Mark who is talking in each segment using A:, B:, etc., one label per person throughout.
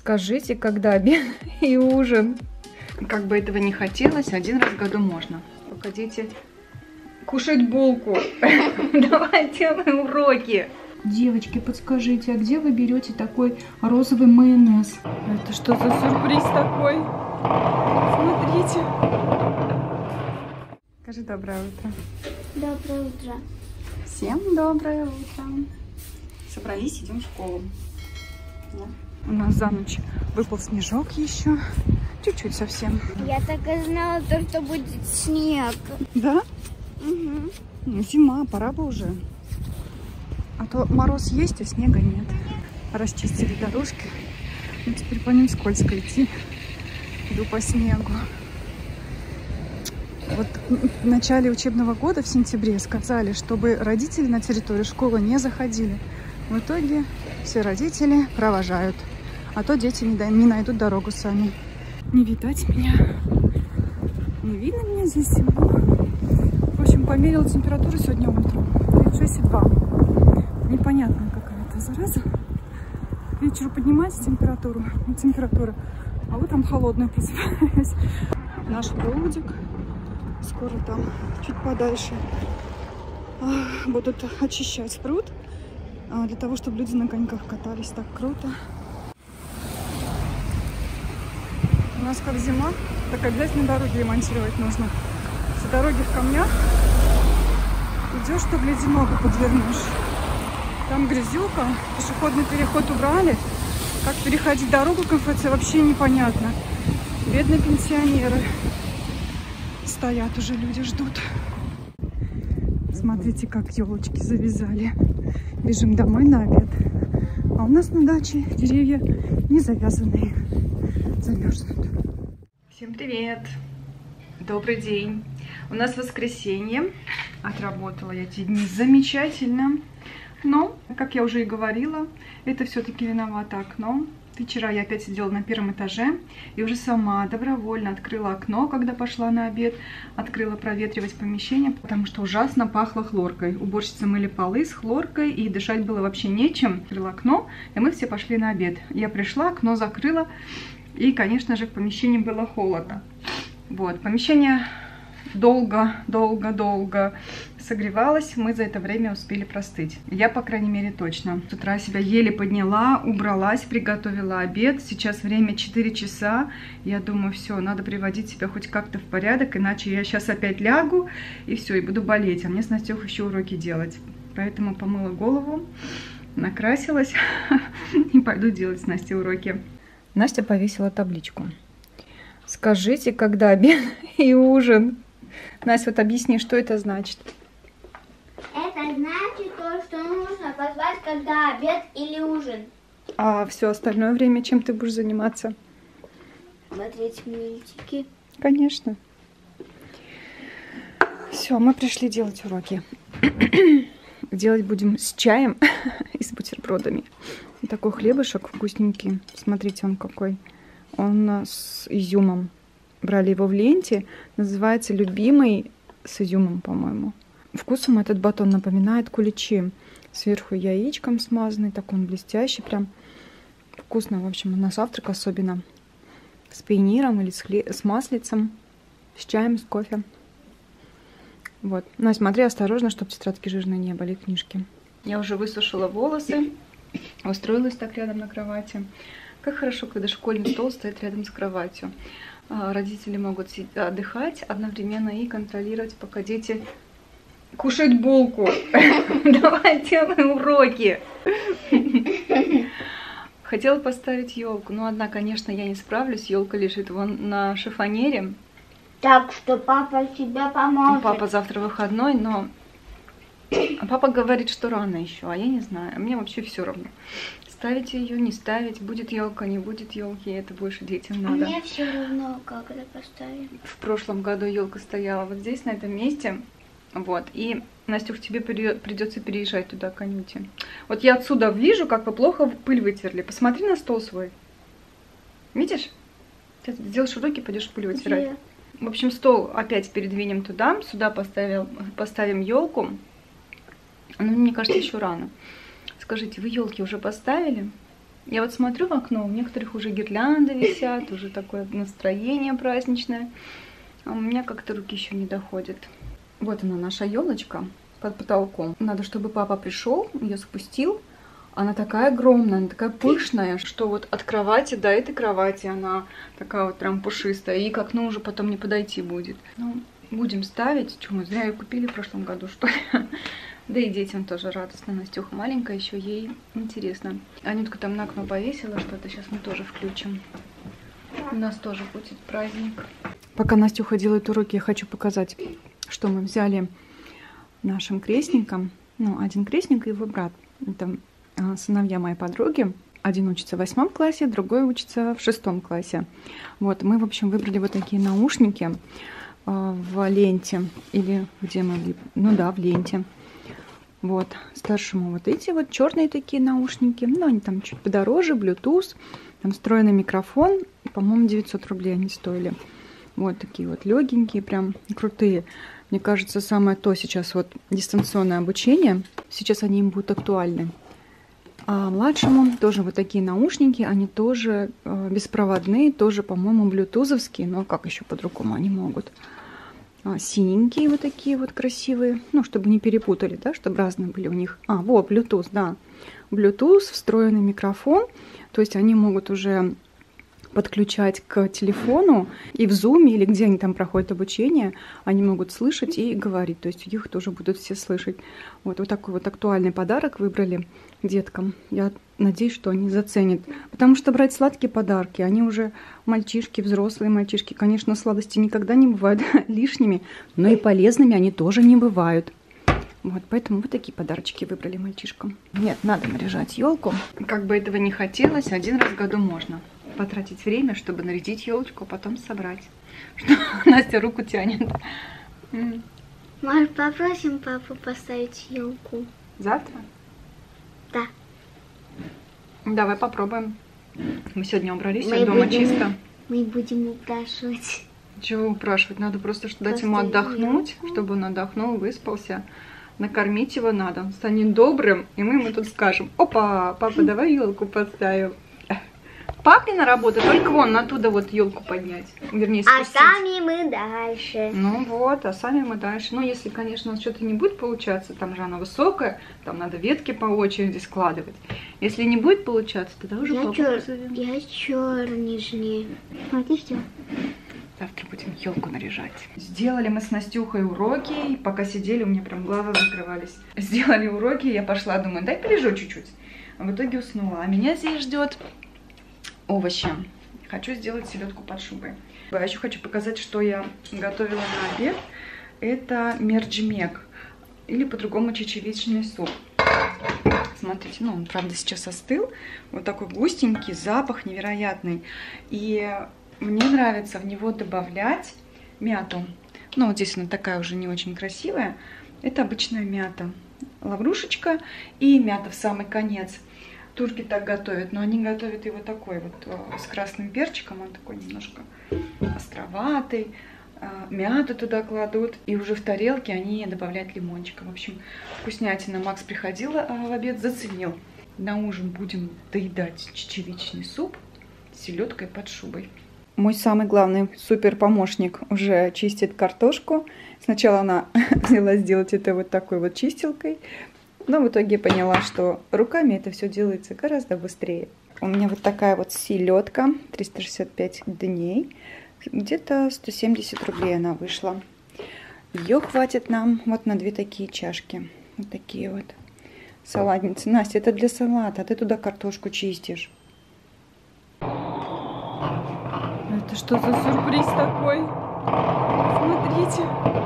A: Скажите, когда обед и ужин? Как бы этого не хотелось, один раз в году можно. Пока дети кушают булку. Давай делаем уроки. Девочки, подскажите, а где вы берете такой розовый майонез? Это что за сюрприз такой? Смотрите. Скажи доброе утро.
B: Доброе утро.
A: Всем доброе утро. Собрались, идем в школу. Да. У нас за ночь выпал снежок еще. Чуть-чуть совсем.
B: Я так и знала, что будет снег.
A: Да?
B: Угу.
A: Зима, пора бы уже. А то мороз есть, а снега нет. Расчистили дорожки. Ну, теперь по ним скользко идти. Иду по снегу. Вот в начале учебного года, в сентябре, сказали, чтобы родители на территорию школы не заходили. В итоге все родители провожают. А то дети не найдут дорогу сами. Не видать меня. Не видно меня здесь. В общем, померила температуру сегодня утром. 36,2. Непонятная какая-то зараза. К вечеру поднимается температура, а утром холодная просыпаюсь. Наш прудик. Скоро там, чуть подальше, будут очищать пруд. Для того, чтобы люди на коньках катались. Так круто. У нас как зима, так обязательно дороги ремонтировать нужно. Все дороги в камнях. Идешь, то гляди, ногу подвернешь. Там грязюка, пешеходный переход убрали. Как переходить дорогу к МФЦ вообще непонятно. Бедные пенсионеры. Стоят уже, люди ждут. Смотрите, как елочки завязали. Бежим домой на обед. А у нас на даче деревья не завязанные. Замерзнут. Всем привет! Добрый день! У нас воскресенье. Отработала я эти дни замечательно. Но, как я уже и говорила, это все-таки виновато окно. Вчера я опять сидела на первом этаже и уже сама добровольно открыла окно, когда пошла на обед. Открыла проветривать помещение, потому что ужасно пахло хлоркой. Уборщицы мыли полы с хлоркой, и дышать было вообще нечем. Открыла окно, и мы все пошли на обед. Я пришла, окно закрыла, и, конечно же, в помещении было холодно. Вот, помещение долго согревалась, мы за это время успели простыть. Я, по крайней мере, точно. С утра себя еле подняла, убралась, приготовила обед. Сейчас время 4 часа. Я думаю, все, надо приводить себя хоть как-то в порядок, иначе я сейчас опять лягу и все, и буду болеть. А мне с Настёхой еще уроки делать. Поэтому помыла голову, накрасилась и пойду делать с Настей уроки. Настя повесила табличку. Скажите, когда обед и ужин? Настя, вот объясни, что это значит.
B: Это значит то, что нужно позвать, когда обед или ужин.
A: А все остальное время чем ты будешь заниматься?
B: Смотреть мультики.
A: Конечно. Все, мы пришли делать уроки. Делать будем с чаем и с бутербродами. И такой хлебушек вкусненький. Смотрите, он какой. Он с изюмом. Брали его в ленте. Называется «Любимый» с изюмом, по-моему. Вкусом этот батон напоминает куличи. Сверху яичком смазанный. Такой он блестящий. Прям вкусно, в общем, на завтрак особенно. С пиониром или с маслицем. С чаем, с кофе. Вот. Ну, смотри осторожно, чтобы тетрадки жирные не были, книжки. Я уже высушила волосы. Устроилась так рядом на кровати. Как хорошо, когда школьный стол стоит рядом с кроватью. Родители могут отдыхать одновременно и контролировать, пока дети кушают булку. Давай делаем уроки. Хотела поставить елку, но одна, конечно, я не справлюсь. Елка лежит вон на шифонере.
B: Так что папа тебе поможет.
A: Папа завтра выходной, но папа говорит, что рано еще, а я не знаю. Мне вообще все равно. Ставить ее, не ставить, будет елка, не будет елки, это больше детям надо.
B: Мне все равно, когда поставим.
A: В прошлом году елка стояла вот здесь, на этом месте. Вот, и, Настюх, тебе придется переезжать туда, к Анюте. Вот я отсюда вижу, как вы плохо пыль вытерли. Посмотри на стол свой. Видишь? Ты сделаешь уроки, пойдешь пыль вытирать.
B: Где?
A: В общем, стол опять передвинем туда, сюда поставим елку. Но мне кажется, еще рано. Скажите, вы елки уже поставили? Я вот смотрю в окно, у некоторых уже гирлянды висят, уже такое настроение праздничное. А у меня как-то руки еще не доходят. Вот она, наша елочка под потолком. Надо, чтобы папа пришел, ее спустил. Она такая огромная, она такая пышная, что вот от кровати до этой кровати она такая вот прям пушистая. И к окну уже потом не подойти будет. Ну, будем ставить. Что, мы зря ее купили в прошлом году, что ли? Да и детям тоже радостно. Настюха маленькая еще, ей интересно. Анютка там на окно повесила что-то. Сейчас мы тоже включим. У нас тоже будет праздник. Пока Настюха делает уроки, я хочу показать, что мы взяли нашим крестникам. Ну, один крестник и его брат. Это сыновья моей подруги. Один учится в 8 классе, другой учится в 6 классе. Вот, мы, в общем, выбрали вот такие наушники в ленте. Или где мы? Ну да, в ленте. Вот, старшему вот эти вот черные такие наушники. Ну, они там чуть подороже, Bluetooth. Там встроенный микрофон. По-моему, 900 рублей они стоили. Вот такие вот легенькие, прям крутые. Мне кажется, самое то сейчас вот дистанционное обучение. Сейчас они им будут актуальны. А младшему тоже вот такие наушники. Они тоже беспроводные, тоже, по-моему, блютузовские. Но как еще по-другому они могут? Синенькие вот такие вот красивые. Ну, чтобы не перепутали, да, чтобы разные были у них. Вот, Bluetooth, да. Bluetooth, встроенный микрофон. То есть они могут уже подключать к телефону, и в Zoom, или где они там проходят обучение, они могут слышать и говорить, то есть их тоже будут все слышать. Вот такой вот актуальный подарок выбрали деткам. Я надеюсь, что они заценят. Потому что брать сладкие подарки, они уже мальчишки, взрослые мальчишки. Конечно, сладости никогда не бывают лишними, но и полезными они тоже не бывают. Вот, поэтому вот такие подарочки выбрали мальчишкам. Нет, надо наряжать елку. Как бы этого не хотелось, один раз в году можно потратить время, чтобы нарядить елочку, а потом собрать. Что Настя руку тянет.
B: Может, попросим папу поставить елку?
A: Завтра?
B: Да.
A: Давай попробуем. Мы сегодня убрались, дома чисто.
B: Мы будем упрашивать.
A: Чего упрашивать? Надо просто дать ему отдохнуть, чтобы он отдохнул, выспался. Накормить его надо. Он станет добрым, и мы ему тут скажем: опа, папа, давай елку поставим. Папина работа только вон оттуда вот елку поднять. Вернее, спустить.
B: А сами мы дальше.
A: Ну вот, а сами мы дальше. Ну, если, конечно, что-то не будет получаться, там же она высокая, там надо ветки по очереди складывать. Если не будет получаться, тогда уже папу позовем.
B: Я черничнее. Смотри, что.
A: Завтра будем елку наряжать. Сделали мы с Настюхой уроки. И пока сидели, у меня прям глаза закрывались. Сделали уроки, я пошла, думаю, дай полежу чуть-чуть. А в итоге уснула. А меня здесь ждет овощи. Хочу сделать селедку под шубой. Я еще хочу показать, что я готовила на обед. Это мерджмек, или по-другому чечевичный суп. Смотрите, ну он, правда, сейчас остыл. Вот такой густенький, запах невероятный. И мне нравится в него добавлять мяту. Ну, вот здесь она такая уже не очень красивая. Это обычная мята. Лаврушечка и мята в самый конец. Турки так готовят, но они готовят его такой вот с красным перчиком. Он такой немножко островатый. Мяту туда кладут. И уже в тарелке они добавляют лимончика. В общем, вкуснятина. Макс приходил в обед, заценил. На ужин будем доедать чечевичный суп с селедкой под шубой. Мой самый главный супер помощник уже чистит картошку. Сначала она взялась сделать это вот такой вот чистилкой. Но в итоге поняла, что руками это все делается гораздо быстрее. У меня вот такая вот селедка, 365 дней. Где-то 170 рублей она вышла. Ее хватит нам вот на 2 такие чашки. Вот такие вот салатницы. Настя, это для салата, а ты туда картошку чистишь. Это что за сюрприз такой? Смотрите.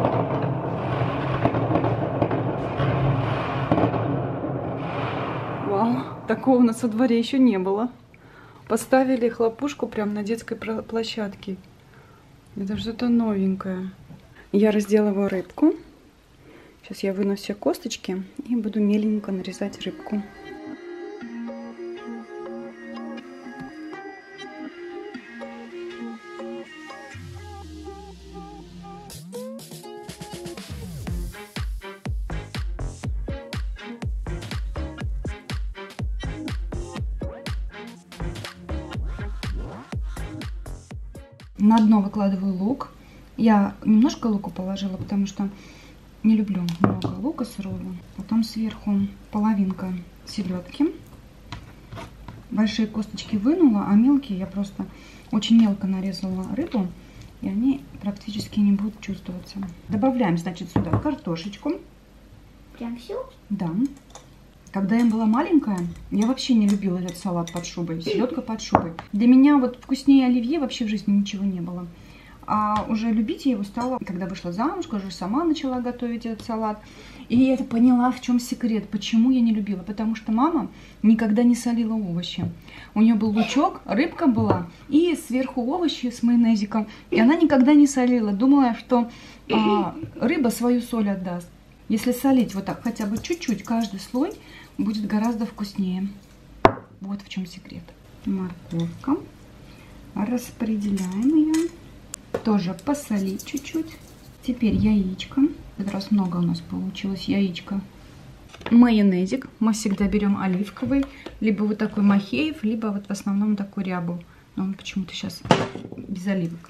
A: Вау, такого у нас во дворе еще не было. Поставили хлопушку прямо на детской площадке. Это что-то новенькое. Я разделываю рыбку. Сейчас я выну все косточки и буду меленько нарезать рыбку. На дно выкладываю лук. Я немножко лука положила, потому что не люблю много лука сырого. Потом сверху половинка селедки. Большие косточки вынула, а мелкие я просто очень мелко нарезала рыбу. И они практически не будут чувствоваться. Добавляем, значит, сюда картошечку.
B: Прям всю?
A: Да. Когда я была маленькая, я вообще не любила этот салат под шубой, селедка под шубой. Для меня вот вкуснее оливье вообще в жизни ничего не было. А уже любить я его стала, когда вышла замуж, уже сама начала готовить этот салат. И я это поняла, в чем секрет, почему я не любила. Потому что мама никогда не солила овощи. У нее был лучок, рыбка была, и сверху овощи с майонезиком. И она никогда не солила, думала, что рыба свою соль отдаст. Если солить вот так хотя бы чуть-чуть, каждый слой будет гораздо вкуснее. Вот в чем секрет. Морковка. Распределяем ее. Тоже посолить чуть-чуть. Теперь яичко. В этот раз много у нас получилось яичко. Майонезик. Мы всегда берем оливковый. Либо вот такой Махеев, либо вот в основном такой Рябу. Но он почему-то сейчас без оливок.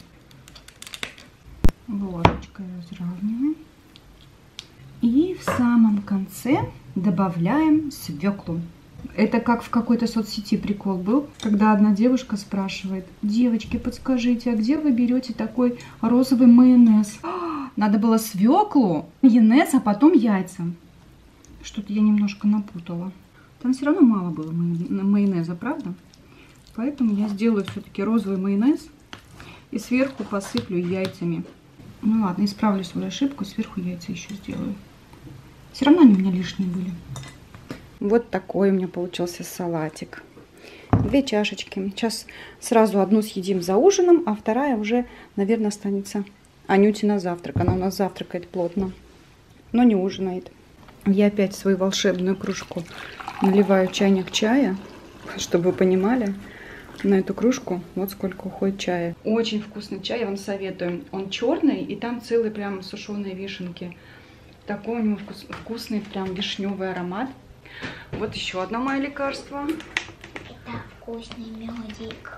A: Ложечкой разравниваем. И в самом конце добавляем свеклу. Это как в какой-то соцсети прикол был, когда одна девушка спрашивает: девочки, подскажите, а где вы берете такой розовый майонез? Надо было свеклу, майонез, а потом яйца. Что-то я немножко напутала. Там все равно мало было майонеза, правда? Поэтому я сделаю все-таки розовый майонез и сверху посыплю яйцами. Ну ладно, исправлю свою ошибку, сверху яйца еще сделаю. Все равно они у меня лишние были. Вот такой у меня получился салатик. 2 чашечки. Сейчас сразу одну съедим за ужином, а вторая уже, наверное, останется Анюте на завтрак. Она у нас завтракает плотно, но не ужинает. Я опять в свою волшебную кружку наливаю чайник чая, чтобы вы понимали. На эту кружку вот сколько уходит чая. Очень вкусный чай, я вам советую. Он черный, и там целые прям сушеные вишенки. Такой у него вкусный прям вишневый аромат. Вот еще одно мое лекарство.
B: Это вкусный медик.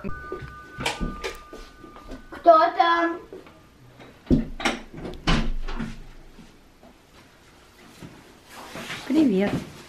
B: Кто там?
A: Привет.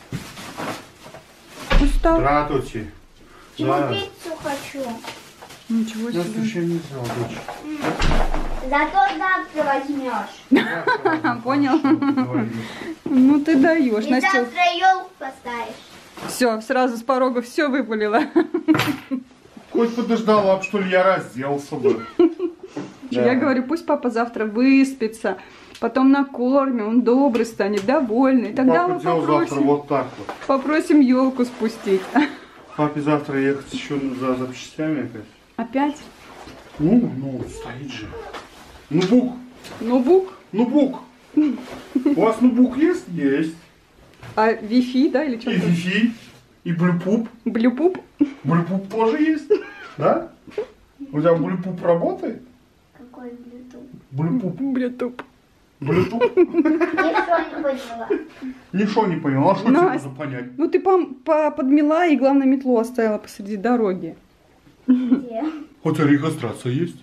A: Устал?
C: Здравствуйте.
B: Пиццу хочу.
A: Ничего
C: Я
A: себе.
C: еще не взял, дочь.
B: Зато завтра возьмешь.
A: Понял? Ну ты даешь,
B: И
A: Настя.
B: завтра елку поставишь.
A: Все, сразу с порога все выпалила.
C: Хоть подождала, что ли, я разделся бы.
A: Я говорю, пусть папа завтра выспится, потом накормим, он добрый станет, довольный. Тогда
C: Папа
A: мы
C: делал завтра
A: попросим,
C: вот так вот.
A: попросим елку спустить.
C: Папе завтра ехать еще за запчастями опять.
A: Опять?
C: Ну, стоит же. Ноутбук.
A: Ноутбук?
C: Ноутбук. У вас ноутбук есть? Есть.
A: А Wi-Fi, да, или
C: И
A: что-то?
C: Wi-Fi, и Bluetooth.
A: Блюпуп?
C: Bluetooth тоже есть. Да? У тебя Bluetooth работает?
B: Какой блютуз?
C: Bluetooth.
A: Блютуп.
C: Bluetooth?
B: Ничего не поняла.
C: Ничего не понял. А что тебе
A: Настя.
C: надо понять?
A: Ну ты подмела и, главное, метлу оставила посреди дороги.
B: Где?
C: У тебя регистрация есть?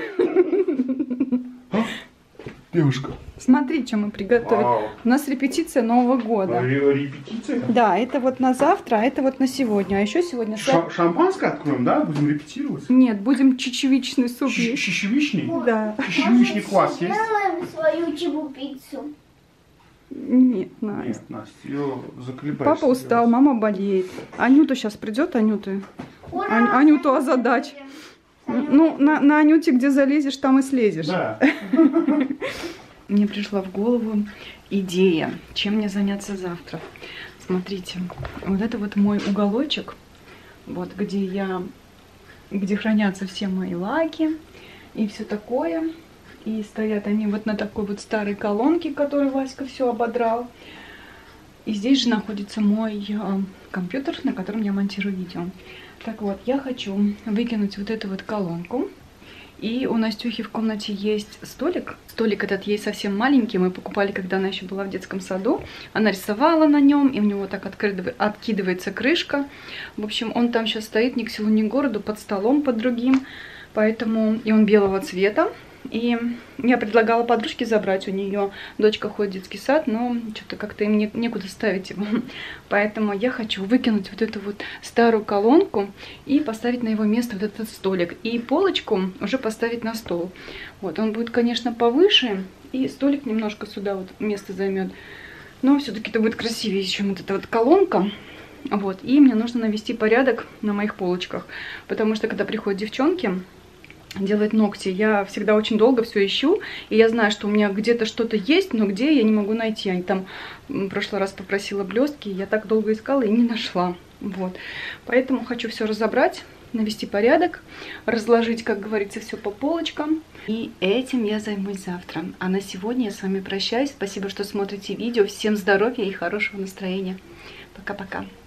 C: А? Девушка.
A: Смотри, что мы приготовили.
C: Вау.
A: У нас репетиция Нового года.
C: Репетиция?
A: Да, это вот на завтра, а это вот на сегодня. А еще сегодня...
C: Шампанское откроем, да? Будем репетировать?
A: Нет, будем чечевичный суп есть.
C: Чечевичный?
A: Да.
C: Чечевичный квас есть?
B: Сделаем свою чебупиццу.
A: Нет, Настя.
C: Нет, Настя, ее заколебаешь.
A: Папа устал, мама болеет. Анюта сейчас придет, Анюта.
B: Ура!
A: Анюту озадач. Ну, на Анюте, где залезешь, там и слезешь.
C: Да.
A: Мне пришла в голову идея, чем мне заняться завтра. Смотрите, вот это вот мой уголочек, вот где хранятся все мои лаки и все такое. И стоят они вот на такой вот старой колонке, которую Васька все ободрал. И здесь же находится мой компьютер, на котором я монтирую видео. Так вот, я хочу выкинуть вот эту вот колонку. И у Настюхи в комнате есть столик. Столик этот ей совсем маленький. Мы покупали, когда она еще была в детском саду. Она рисовала на нем, и у него так откидывается крышка. В общем, он там сейчас стоит ни к селу, ни к городу, под столом, под другим. Поэтому и он белого цвета. И я предлагала подружке забрать, у нее дочка ходит в детский сад, но что-то как-то им некуда ставить его. Поэтому я хочу выкинуть вот эту вот старую колонку и поставить на его место вот этот столик. И полочку уже поставить на стол. Вот, он будет, конечно, повыше, и столик немножко сюда вот место займет. Но все-таки это будет красивее, чем вот эта вот колонка. Вот, и мне нужно навести порядок на моих полочках, потому что когда приходят девчонки делать ногти, я всегда очень долго все ищу, и я знаю, что у меня где-то что-то есть, но где я не могу найти. Они там в прошлый раз попросила блестки, я так долго искала и не нашла. Вот, поэтому хочу все разобрать, навести порядок, разложить, как говорится, все по полочкам. И этим я займусь завтра. А на сегодня я с вами прощаюсь. Спасибо, что смотрите видео. Всем здоровья и хорошего настроения. Пока-пока.